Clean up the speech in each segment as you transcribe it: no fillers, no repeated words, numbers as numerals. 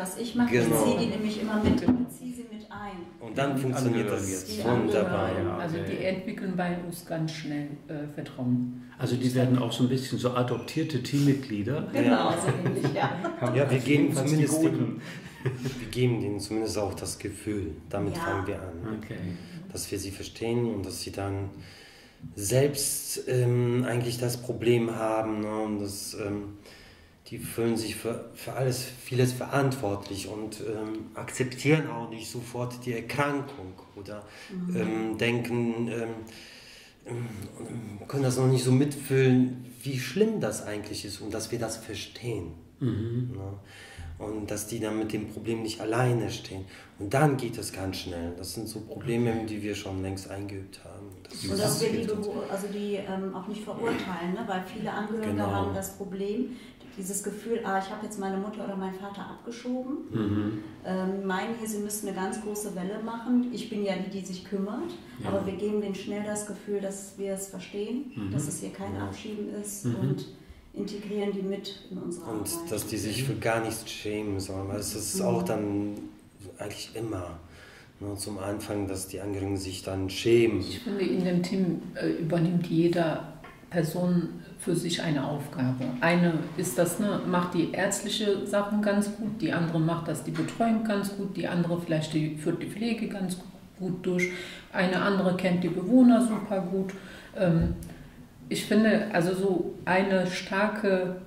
was ich mache. Genau. Ich ziehe die nämlich immer mit, ziehe sie mit ein. Und dann funktioniert das wunderbar. Ja, also die entwickeln bei uns ganz schnell Vertrauen. Also die werden auch so ein bisschen so adoptierte Teammitglieder. Genau, so ähnlich, ja. Ja, wir geben Jedenfalls zumindest die Guten. wir geben denen zumindest auch das Gefühl. Damit Ja. fangen wir an. Okay. Dass wir sie verstehen und dass sie dann selbst eigentlich das Problem haben. Ne? Und die fühlen sich für vieles verantwortlich und akzeptieren auch nicht sofort die Erkrankung oder denken, können das noch nicht so mitfühlen, wie schlimm das eigentlich ist und dass wir das verstehen. Ne? Und dass die dann mit dem Problem nicht alleine stehen. Und dann geht es ganz schnell. Das sind so Probleme, die wir schon längst eingeübt haben. Und dass wir die auch nicht verurteilen, ne? Weil viele Angehörige Genau. haben das Problem, dieses Gefühl, ich habe jetzt meine Mutter oder meinen Vater abgeschoben, meinen hier, sie müssten eine ganz große Welle machen. Ich bin ja die sich kümmert, aber wir geben denen schnell das Gefühl, dass wir es verstehen, dass es hier kein Abschieben ist und integrieren die mit in unsere Arbeit. Und dass die sich für gar nichts schämen sollen, weil es ist auch dann eigentlich immer zum Anfang, dass die Angehörigen sich dann schämen. Ich finde, in dem Team übernimmt jede Person für sich eine Aufgabe. Eine ist das, macht die ärztliche Sachen ganz gut, die andere macht das die Betreuung ganz gut, die andere vielleicht führt die Pflege ganz gut durch, eine andere kennt die Bewohner super gut. Ich finde, also so eine starke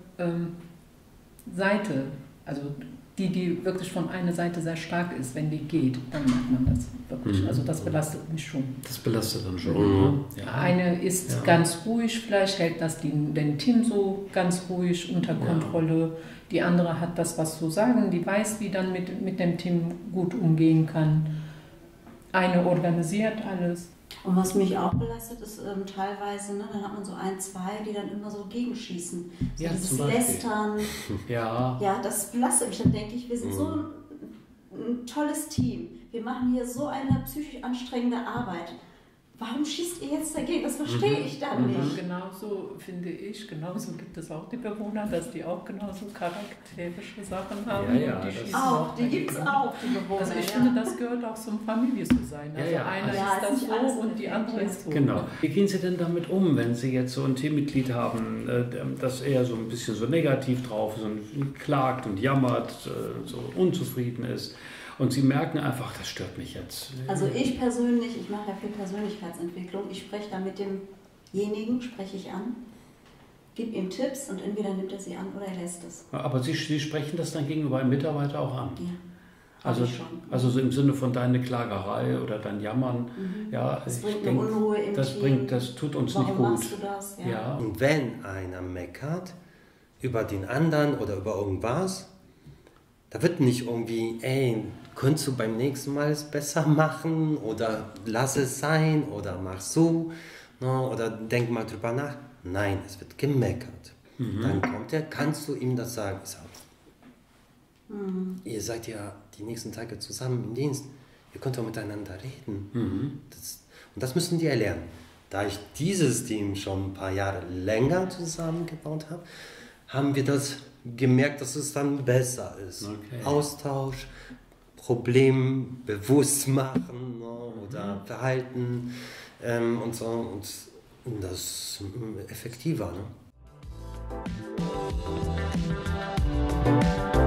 Seite, also die wirklich von einer Seite sehr stark ist, wenn die geht, dann macht man das wirklich. Also das belastet mich schon. Das belastet dann schon. Ne? Ja. Eine ist ganz ruhig, vielleicht hält das den Team so ganz ruhig unter Kontrolle. Die andere hat das, was zu sagen, die weiß, wie dann mit dem Team gut umgehen kann. Eine organisiert alles. Und was mich auch belastet, ist teilweise, dann hat man so ein, zwei, die dann immer so gegenschießen. So Ja, dieses zum Beispiel. Lästern. Ja. Das belastet mich. Dann denke ich, wir sind so ein tolles Team. Wir machen hier so eine psychisch anstrengende Arbeit. Warum schießt ihr jetzt dagegen? Das verstehe ich dann nicht. Genauso finde ich, genauso gibt es auch die Bewohner, dass die auch genauso charakterische Sachen haben. Ja, und die das schießen Auch, die gibt es auch, die Bewohner. Also ich finde, das gehört auch zum Familie zu sein. Also Ja, einer ja, ist es das ist nicht alles so und die perfekt, andere ist so. Genau. Wie gehen Sie denn damit um, wenn Sie jetzt so ein Teammitglied haben, das eher so ein bisschen so negativ drauf ist und klagt und jammert, so unzufrieden ist? Und Sie merken einfach, das stört mich jetzt. Also ich persönlich, ich mache ja viel Persönlichkeitsentwicklung, ich spreche da mit demjenigen, spreche ich an, gebe ihm Tipps und entweder nimmt er sie an oder er lässt es. Aber Sie sprechen das dann gegenüber einem Mitarbeiter auch an? Ja. Also so im Sinne von deine Klagerei oder dein Jammern, Das bringt eine Unruhe im Team. Das tut uns Warum nicht gut. machst du das? Ja. Und wenn einer meckert über den anderen oder über irgendwas, da wird nicht irgendwie, könntest du beim nächsten Mal es besser machen oder lass es sein oder mach so oder denk mal drüber nach. Nein, es wird gemeckert. Dann kommt er, kannst du ihm das sagen? Ich sag, ihr seid ja die nächsten Tage zusammen im Dienst, ihr könnt doch miteinander reden. Und das müssen die erlernen. Da ich dieses Team schon ein paar Jahre länger zusammengebaut habe, haben wir das gemerkt, dass es dann besser ist. Okay. Austausch, Problem bewusst machen oder Verhalten und so. Und das ist effektiver. Ne?